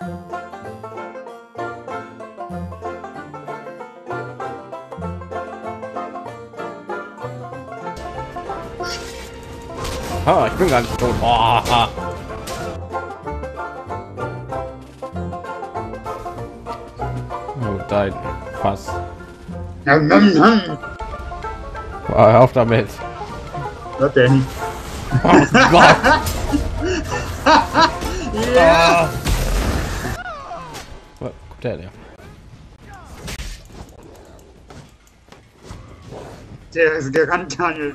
Ah, ich bin gar nicht tot. Oh. Oh, dein Fass. Oh, hör auf damit. Was denn? Oh Gott. Ja! Wo kommt der? Der ist gerannt, Daniel.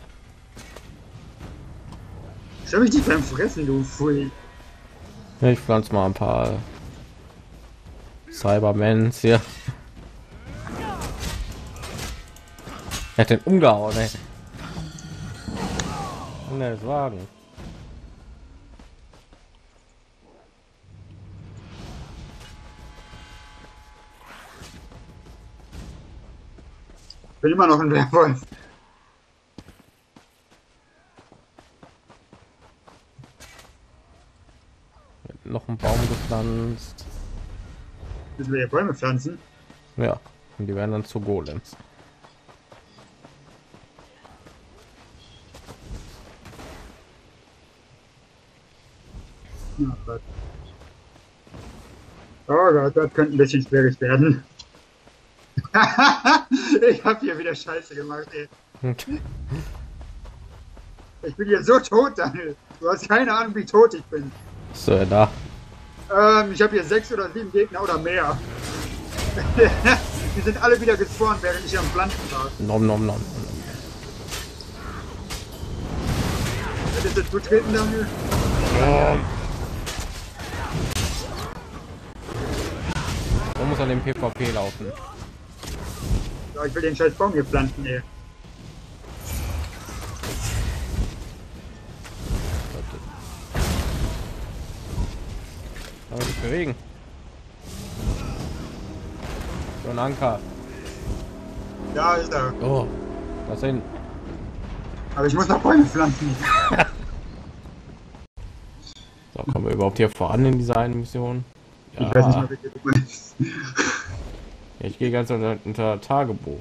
Schau mich nicht beim Fressen, du Pfui. Ja, ich pflanze mal ein paar Cybermans hier. Er hat den umgehauen, ey. Kann der das wagen? Ich bin immer noch ein Werwolf. Noch ein Baum gepflanzt. Müssen wir hier Bäume pflanzen? Ja, und die werden dann zu Golems. Oh Gott. Oh Gott, das könnte ein bisschen schwierig werden. Ich habe hier wieder Scheiße gemacht, ey. Ich bin hier so tot, Daniel. Du hast keine Ahnung, wie tot ich bin. So, da. Ich habe hier 6 oder 7 Gegner oder mehr. Die sind alle wieder gespawnt, während ich am Pflanzen war. Nom nom nom. Hättest du zutreten, Daniel? Man muss an dem PvP laufen. Ja, ich will den scheiß Baum hier pflanzen, ey. Aber sich bewegen. So ein Anker. Da ist er. Oh, das sind. Aber ich muss noch Bäume pflanzen. So, kommen wir überhaupt hier voran in dieser einen Mission? Ja. Ich weiß nicht mal, welche du meinst. Ich gehe ganz unter Tagebuch.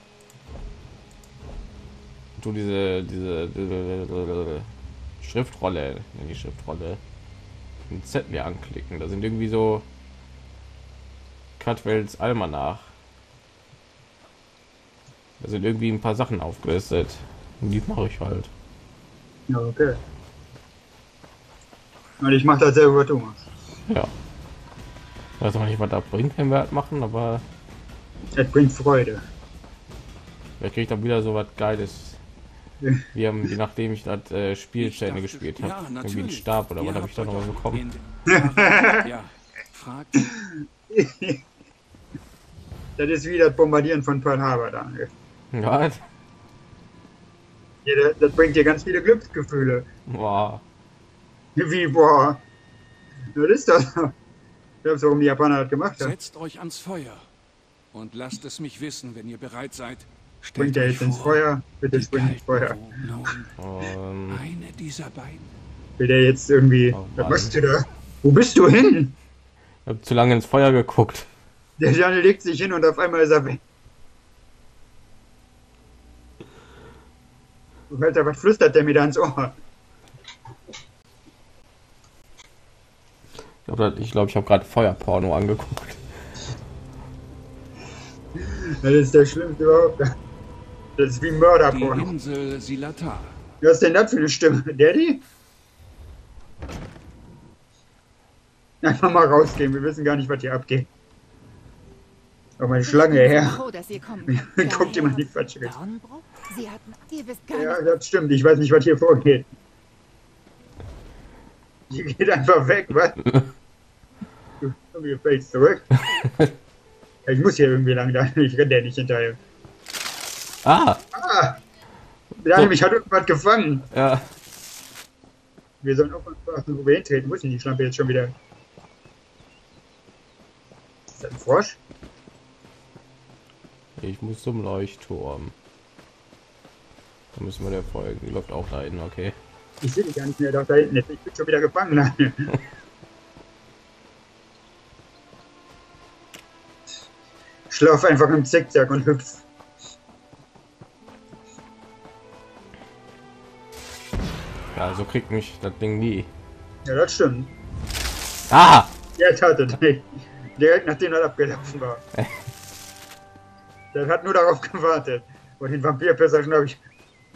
Du diese Schriftrolle, die Schriftrolle, ein Zettel anklicken. Da sind irgendwie so Cutwells Almanach. Da sind irgendwie ein paar Sachen aufgelistet. Und die mache ich halt. Ja, okay. Und ich mache das selber, was du machst. Ja. Weiß auch nicht, was da bringt, wenn wir das machen, aber Es bringt Freude. wer kriegt dann wieder so was Geiles. Wir haben, je nachdem ich das Spiel zu Ende gespielt habe, irgendwie einen Stab oder was habe ich da noch bekommen. Ja, fragt. Das ist wie das Bombardieren von Pearl Harbor, Daniel. Ja, Ja, das bringt dir ganz viele Glücksgefühle. boah. Wie, boah. Was ist das? Ich glaube, warum die Japaner das gemacht haben. Setzt euch ans Feuer und lasst es mich wissen, wenn ihr bereit seid. Springt er jetzt ins Feuer? Bitte springt ins Feuer. Eine dieser beiden. Will der jetzt irgendwie... Oh, Was Mann. machst du da? Wo bist du hin? Ich habe zu lange ins Feuer geguckt. Der Daniel legt sich hin und auf einmal ist er weg. Alter, was flüstert der mir da ins Ohr? Ich glaube, ich habe gerade Feuerporno angeguckt. Das ist der schlimmste überhaupt. Das ist wie Die Mörderporno. Insel Silatar. Was ist denn das für eine Stimme? Daddy? Einfach mal rausgehen, wir wissen gar nicht, was hier abgeht. Oh, meine Schlange her. Froh, dass ihr kommt. Guckt immer in die falsche Richtung. Dornbruch? Sie hatten... Ihr wisst gar Ja, nicht... das stimmt, ich weiß nicht, was hier vorgeht. Die geht einfach weg, was? Du fällst zurück. Ich muss hier irgendwie lang, ich renne der nicht hinterher. Ah, Daniel, mich hat irgendwas gefangen. ja. Wir sollen aufpassen, wo wir hintreten. Wo ist denn die Schlampe jetzt schon wieder? Ist das ein Frosch? Ich muss zum Leuchtturm. Da müssen wir der folgen. Die läuft auch da hin, okay. Ich sehe die gar nicht mehr, doch da hinten ist. Ich bin schon wieder gefangen. Ich laufe einfach im Zickzack und hüpf. Ja, so kriegt mich das Ding nie. Ja, das stimmt. Ah! Ja, tatsächlich. Direkt nachdem er abgelaufen war. Der hat nur darauf gewartet. Und den Vampirpassagen habe ich.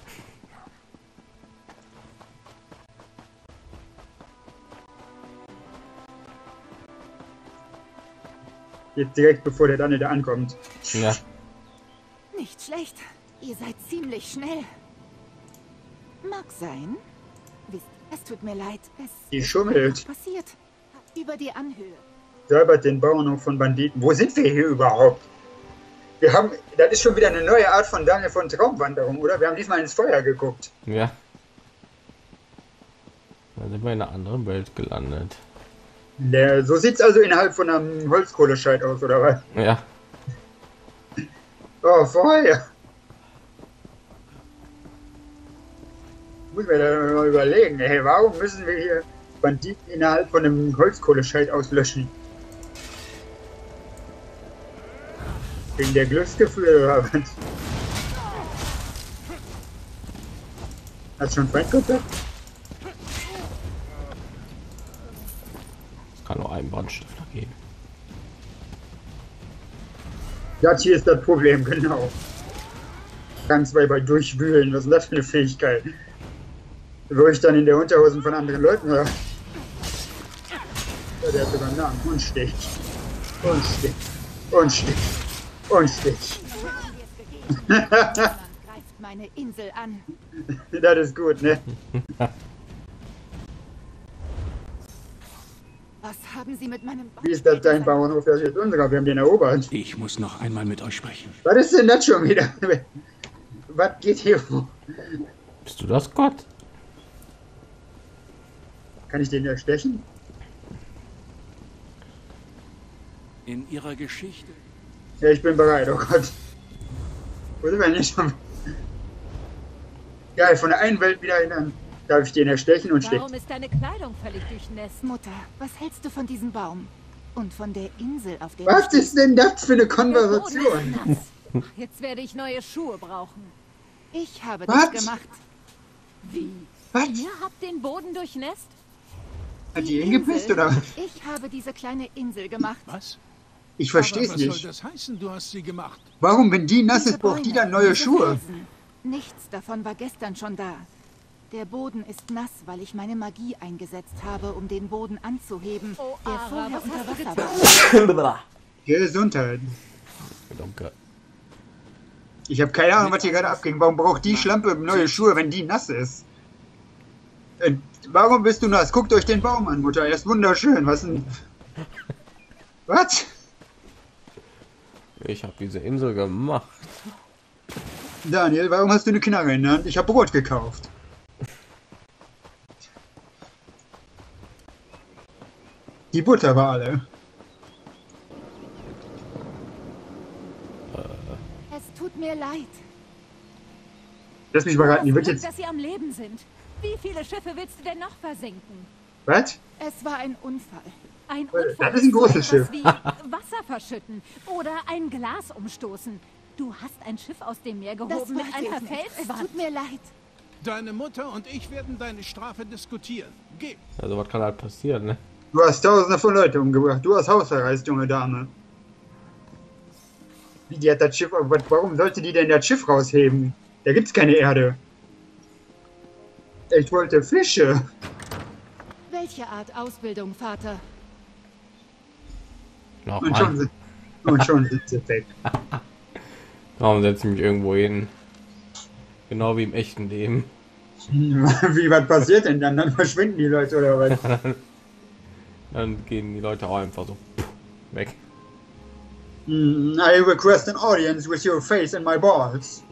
Jetzt direkt bevor der Daniel da ankommt. Ja. Nicht schlecht. Ihr seid ziemlich schnell. Mag sein. Wisst, es tut mir leid. Es Die ist schummelt. passiert. Über die Anhöhe. Säubert den Bauernhof von Banditen. Wo sind wir hier überhaupt? Wir haben. Das ist schon wieder eine neue Art von Daniel von Traumwanderung, oder? Wir haben diesmal ins Feuer geguckt. Ja. Da sind wir in einer anderen Welt gelandet. So sieht es also innerhalb von einem Holzkohlescheit aus, oder was? Ja. Oh, Feuer! Muss mir da mal überlegen, ey, warum müssen wir hier Banditen innerhalb von einem Holzkohlescheit auslöschen? Wegen der Glücksgefühle oder was? Hast du schon Feindkontakt? Es kann nur einen Brandstifter geben. Das hier ist das Problem, genau. Rang 2 bei Durchwühlen, was ist denn das für eine Fähigkeit? Würde ich dann in der Unterhosen von anderen Leuten, oder? Ja, der hat sogar einen Namen. Und Stich. Und Stich. Und Stich. Und Stich. Man greift meine Insel an. Das ist gut, ne? Was haben Sie mit meinem Wie ist das dein Bauernhof? Das ist jetzt unserer. Wir haben den erobert. Ich muss noch einmal mit euch sprechen. Was ist denn das schon wieder? Was geht hier vor? Bist du das, Gott? Kann ich den erstechen? In ihrer Geschichte. Ja, ich bin bereit, oh Gott. Wo sind wir denn schon? Geil, von der einen Welt wieder in eine. Darf ich den erstechen und stechen? Warum ist deine Kleidung völlig durchnässt? Mutter, was hältst du von diesem Baum? Und von der Insel, auf der Was ist denn das für eine Der Boden Konversation? ist nass. Jetzt werde ich neue Schuhe brauchen. Ich habe Was? das gemacht. Wie? Was? Ihr habt den Boden durchnässt? Hat die hingepisst oder was? Ich habe diese kleine Insel gemacht. Was? Ich verstehe es Aber was nicht. soll das heißen? Du hast sie gemacht. Warum, wenn die nass Diese ist, braucht die Bäume, dann neue diese Schuhe? Felsen. Nichts davon war gestern schon da. Der Boden ist nass, weil ich meine Magie eingesetzt habe, um den Boden anzuheben, Oh, der Ara, vorher was unter hast du Wasser war. Gesundheit. Danke. Ich habe keine Ahnung, was hier gerade abging. Warum braucht die Schlampe neue Schuhe, wenn die nass ist? Warum bist du nass? Guckt euch den Baum an, Mutter. Er ist wunderschön. Was denn? Was? Ich habe diese Insel gemacht. Daniel, warum hast du eine Knarre in der Hand? Ich habe Brot gekauft. Die Butter war alle. Es tut mir leid. Lass mich mal raten, die wird Glück, jetzt... dass sie am Leben sind. Wie viele Schiffe willst du denn noch versenken? Was? Es war ein Unfall. Ein Das Unfall ist ein großes so Schiff. etwas wie Wasser verschütten oder ein Glas umstoßen. Du hast ein Schiff aus dem Meer Das gehoben mit wollte einer ich nicht. Es Felswand. tut mir leid. Deine Mutter und ich werden deine Strafe diskutieren. Geh. Also was kann halt passieren, ne? Du hast Tausende von Leuten umgebracht. Du hast Haus verreist, junge Dame. Wie, die hat das Schiff... Warum sollte die denn das Schiff rausheben? Da gibt's keine Erde. Ich wollte Fische. Welche Art Ausbildung, Vater? Noch Und schon, sind sie weg. Warum setze ich mich irgendwo hin? Genau wie im echten Leben. Wie, was passiert denn dann? Dann verschwinden die Leute oder was? Dann gehen die Leute auch einfach so weg. I request an audience with your face and my balls.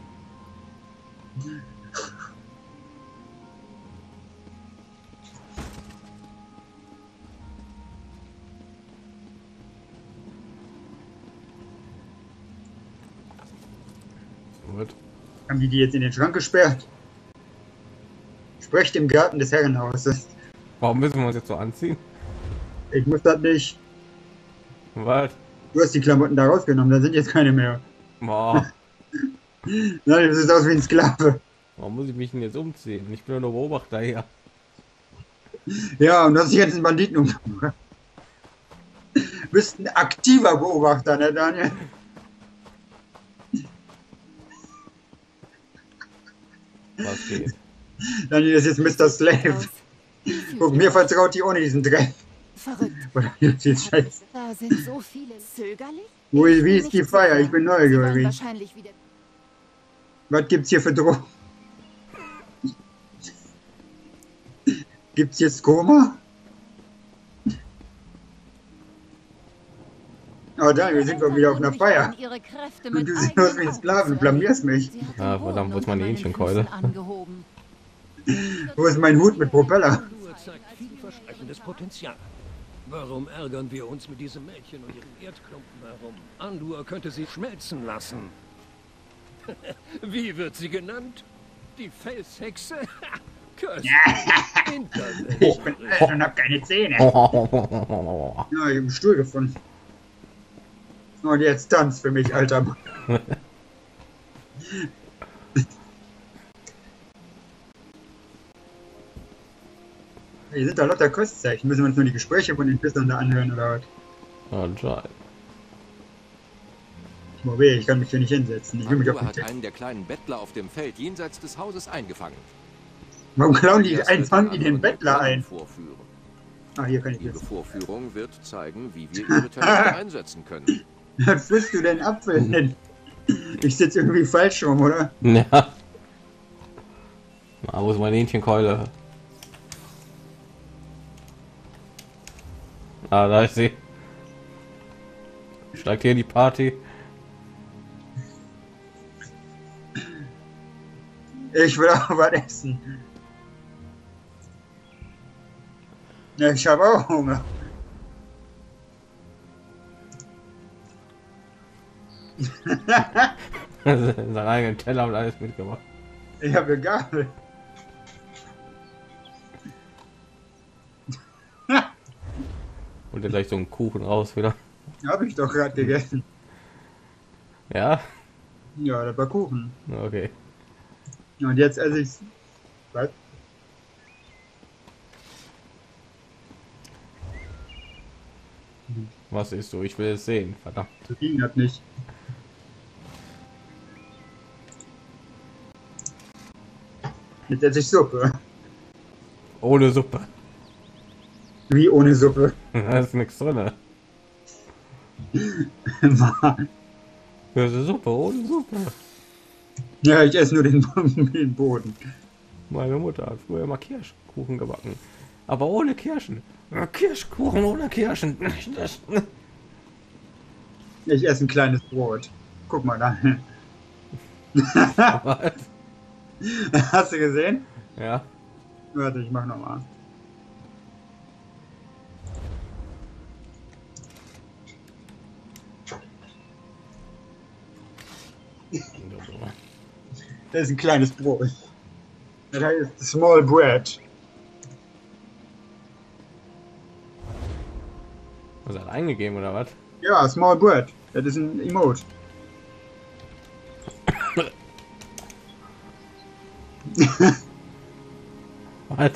Gut. Haben die jetzt in den Schrank gesperrt? Sprecht im Garten des Herrenhauses. Warum müssen wir uns jetzt so anziehen? Ich muss das nicht. Was? Du hast die Klamotten da rausgenommen, da sind jetzt keine mehr. Boah, Nein, das sieht aus wie ein Sklave. warum muss ich mich denn jetzt umziehen? Ich bin nur Beobachter hier. Ja, und du hast dich jetzt einen Banditen umgebracht. Du bist ein aktiver Beobachter, ne, Daniel? Was geht? Daniel ist jetzt Mr. Slave. Aus. Guck, mir vertraut die ohne diesen Dreck. Verrückt. Oder jetzt die Scheiße. Da sind so viele zögerlich. Wie ist die Feier? Ich bin Sie wollen neugierig. wahrscheinlich wieder. Was gibt's hier für Drogen? Gibt's hier Skoma? Oh, Daniel, wir sind doch wieder auf einer Feier. Ihre Kräfte Und mit du siehst aus wie ein eigenen Sklave, Augen du blamierst mich. Sie hat den Ah, verdammt, Boden wo ist meine unter meinen Hähnchenkeule? Füßen angehoben. Wo ist mein Hut mit Propeller? Andur zeigt vielversprechendes Potenzial. Warum ärgern wir uns mit diesem Mädchen und ihren Erdklumpen herum? Andur könnte sie schmelzen lassen. Wie wird sie genannt? Die Felshexe? Köstlich. Ich bin alt und hab keine Zähne. Ja, ich hab einen Stuhl gefunden. Und jetzt tanz für mich, alter Mann. Hier sind da lauter Kostzeichen. Müssen wir uns nur die Gespräche von den Pissern da anhören, oder was? Anscheinend. Oh weh, ich kann mich hier nicht hinsetzen. Ich will mich auf Andur den hat einen der kleinen Bettler auf dem Feld jenseits des Hauses eingefangen. Warum klauen die Erst ein, wird fangen die Andur den Bettler Plan ein? Vorführen. Ah, hier kann ich Ihre jetzt. Vorführung wird zeigen, wie wir ihre Talente einsetzen können. Was frisst du denn Apfel hin? Ich sitze irgendwie falsch rum, oder? Ja. Ah, wo ist meine Hähnchenkeule? Ah, da ist sie. Steigt hier die Party. Ich will auch was essen. Ja, ich habe auch Hunger. Seinen eigenen Teller und alles mitgemacht. Ich habe eine Gabel. Und dann gleich so einen Kuchen raus wieder. Habe ich doch gerade gegessen. Ja, Ja, das war Kuchen. okay. Und jetzt esse ich's. Was? Was ist so? Ich will es sehen. Verdammt. So ging das nicht. Jetzt esse ich Suppe. Ohne Suppe. Wie ohne Suppe? Da ist nichts drin. Mann. Das ist Suppe, ohne Suppe. Ja, ich esse nur den Boden. Meine Mutter hat früher immer Kirschkuchen gebacken. Aber ohne Kirschen. Ja, Kirschkuchen ohne Kirschen. Das, Ich esse ein kleines Brot. Guck mal da. was? Hast du gesehen? Ja. Warte, ich mach nochmal. Das ist ein kleines Brot. Das heißt Small Bread. Was hat er eingegeben oder was? Ja, Small Bread. Das ist ein Emote. Was?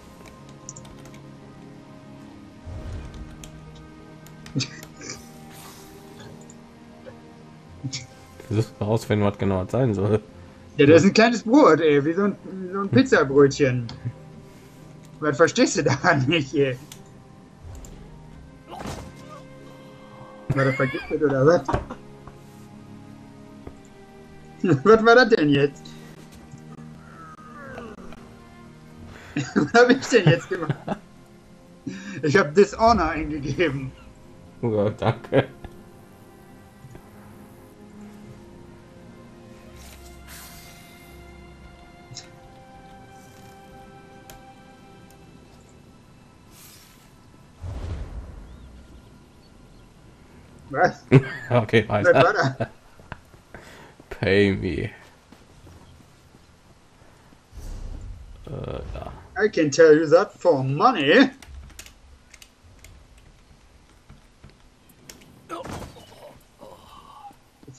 Versuch herausfinden, was genau das sein soll. Ja, das ist ein kleines Brot, ey. Wie so ein Pizzabrötchen. Was verstehst du daran nicht, ey? War das vergiftet oder was? Was war das denn jetzt? Was habe ich denn jetzt gemacht? Ich habe Dishonor eingegeben. Oh Gott, danke. Was? Okay, Was war weiter. das? Pay me. Da. I can tell you that for money.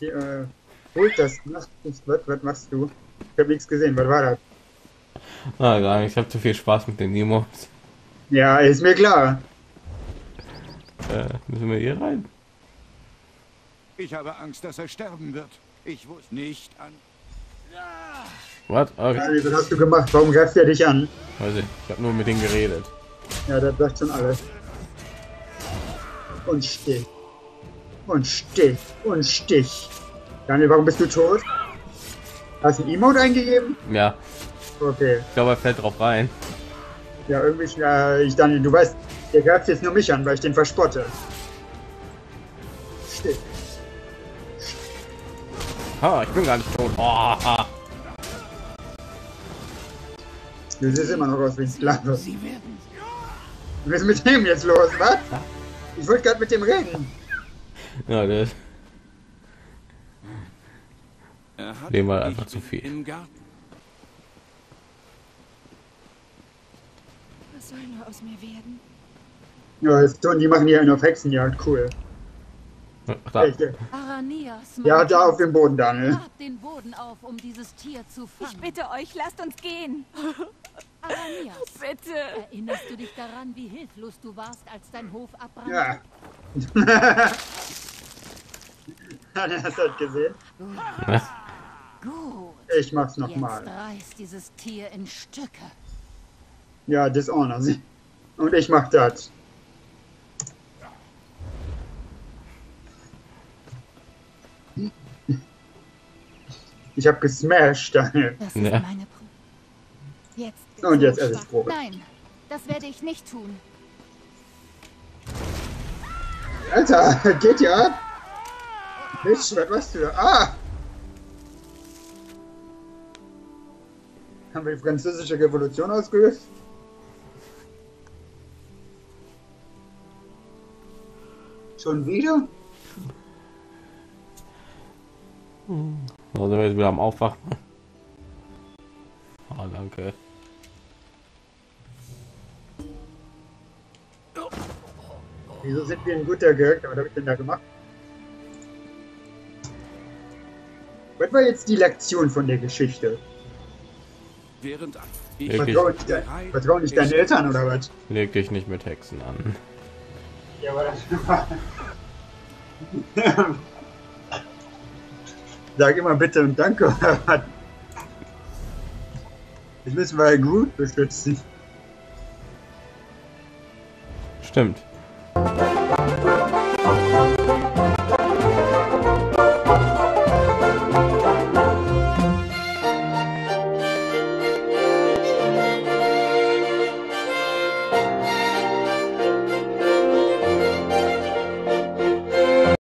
holt das. Was machst du? Ich habe nichts gesehen. Was war das? Ah, gar nicht. Ich habe zu viel Spaß mit den Nemos. Ja, ist mir klar. Müssen wir hier rein? Ich habe Angst, dass er sterben wird. Ich wusste nicht an... Was? Okay. Daniel, was hast du gemacht? Warum greift er dich an? Weiß ich habe nur mit denen geredet. Ja, das sagt schon alles. Und Stich. Und Stich. Und Stich. Daniel, warum bist du tot? Hast du ein Emote eingegeben? Ja, Okay. ich glaube, er fällt drauf rein. Ja, irgendwie, Daniel, du weißt, der greift jetzt nur mich an, weil ich den verspotte. Stich. Ah, ich bin gar nicht tot. Oh, ah. Du siehst immer noch aus wie ein Sklave. Was ist mit dem jetzt los, was? Ich wollte gerade mit dem reden. Ja, der Er hat Dem war ich einfach zu bin viel. Im Garten. Was soll nur aus mir werden? Ja, jetzt tun die machen hier eine auf Hexenjagd, cool. Ach, da. Echt, ja. Aranias, mein Ja, da auf Kind, dem Boden, Daniel. grab den Boden auf, um dieses Tier zu Ich fangen. bitte euch, lasst uns gehen. Aranias, Bitte. erinnerst du dich daran, wie hilflos du warst, als dein Hof abbrannte? Ja. Daniel, hast du das gesehen? Gut. Ich mach's Jetzt nochmal. reiß dieses Tier in Stücke. Ja, Dishonor. Und ich mach das. Ich hab gesmashed, Daniel. Das ist Ja. meine Probe. Jetzt. Und jetzt esse ich Probe. Nein, das werde ich nicht tun. Alter, geht ja ab. Bitch, was machst du da? Ah! Haben wir die französische Revolution ausgelöst? Schon wieder? Da sind wir jetzt wieder am Aufwachen. Oh, danke. Wieso sind wir ein guter Charakter? Was habe ich denn da gemacht? Was war jetzt die Lektion von der Geschichte? Während ich Wirklich? Vertrau nicht deinen Eltern oder was? Leg dich nicht mit Hexen an. Ja, aber das Sag immer bitte und danke oder was? Das müssen wir gut beschützen. Stimmt.